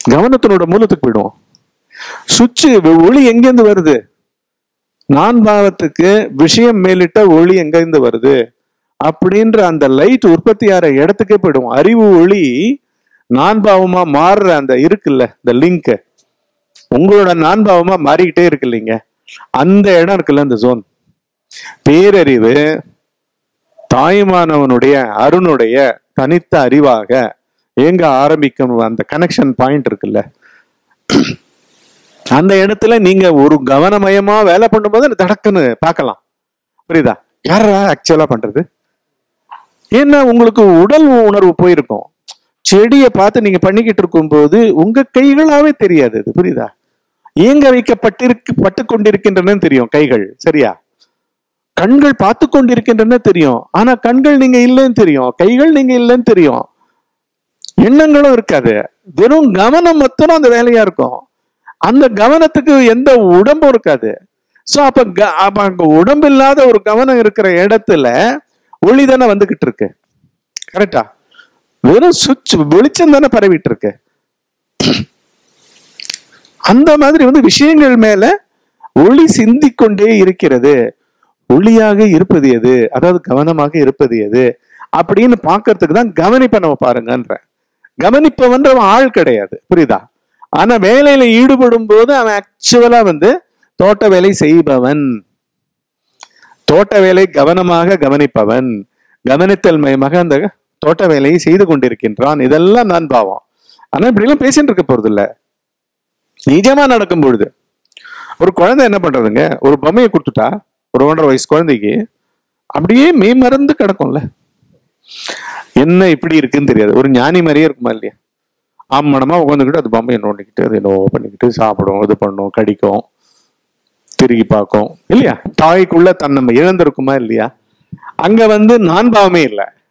கவனத்தினோட மூலத்துக்கு போயிடும். சுவிட்சு ஒளி எங்கேருந்து வருது? நான் பாவத்துக்கு விஷயம் மேலிட்ட ஒளி எங்கிருந்து வருது அப்படின்ற அந்த லைட் உற்பத்தி ஆகிற இடத்துக்கே போயிடும். அறிவு ஒளி நான் பாவமா மாறுற அந்த இருக்குல்ல, இந்த லிங்க் உங்களோட நான் பாவமா மாறிக்கிட்டே இருக்கு இல்லைங்க, அந்த இடம் இருக்குல்ல, அந்த ஜோன். பேரறிவு தாய்மானவனுடைய அருணுடைய தனித்த அறிவாக எங்க ஆரம்பிக்கணும், அந்த கனெக்ஷன் பாயிண்ட் இருக்குல்ல, அந்த இடத்துல நீங்க ஒரு கவனமயமா வேலை பண்ணும்போது தடக்குன்னு பார்க்கலாம். புரியுதா? யாரா ஆக்சுவலா பண்றது? ஏன்னா உங்களுக்கு உடல் உணர்வு போயிருக்கும். செடியை பார்த்து நீங்க பண்ணிக்கிட்டு இருக்கும் போது உங்க கைகளாவே தெரியாது. அது புரியுதா? ஏங்க பட்டு கொண்டிருக்கின்றன தெரியும் கைகள், சரியா? கண்கள் பார்த்து கொண்டிருக்கின்றன தெரியும், ஆனா கண்கள் நீங்க இல்லைன்னு தெரியும், கைகள் நீங்க இல்லைன்னு தெரியும், எண்ணங்களும் இருக்காது. வெறும் கவனம் மட்டும் அந்த வேலையா இருக்கும். அந்த கவனத்துக்கு எந்த உடம்பும் இருக்காது. சோ அப்ப அங்க உடம்பு இல்லாத ஒரு கவனம் இருக்கிற இடத்துல ஒளி தானே வந்துகிட்டு இருக்கு. கரெக்டா? வெறும் சுவிட்ச் வெளிச்சம் தானே பரவிட்டு இருக்கு. அந்த மாதிரி விஷயங்கள் மேல ஒளி சிந்திக்கொண்டே இருக்கிறது. ஒளியாக இருப்பது எது, அதாவது கவனமாக இருப்பது எது அப்படின்னு பாக்குறதுக்கு தான் கவனிப்பை நம்ம பாருங்கன்ற. கவனிப்பவன்ற ஆள் கிடையாது, புரியுதா? ஆனா வேலையில ஈடுபடும் போது அவன் ஆக்சுவலா தோட்ட வேலை செய்பவன், தோட்ட வேலை கவனமாக கவனிப்பவன், கவனித்தல் மயமாக அந்த தோட்ட வேலையை செய்து கொண்டிருக்கின்றான். இதெல்லாம் நான் பாவம். ஆனா இப்படி எல்லாம் பேசிட்டு இருக்க போறது இல்ல. நிஜமா நடக்கும் பொழுது ஒரு குழந்தை என்ன பண்றதுங்க, ஒரு பொம்மையை கொடுத்துட்டா ஒரு 1.5 வயசு குழந்தைக்கு அப்படியே மெய்மறந்து கிடக்கும்ல. என்ன இப்படி இருக்குன்னு தெரியாது. ஒரு ஞானி மாதிரியே இருக்குமா இல்லையா? ஆமணமா உட்காந்துக்கிட்டு அது பொம்மையை நோண்டிக்கிட்டு அது என்னவோ பண்ணிக்கிட்டு சாப்பிடும், இது பண்ணும், கடிக்கும், திரும்பி பார்க்கும் இல்லையா? தாய்க்குள்ள தன்னை இழந்திருக்குமா இல்லையா? அங்க நான் பாவமே இல்லை.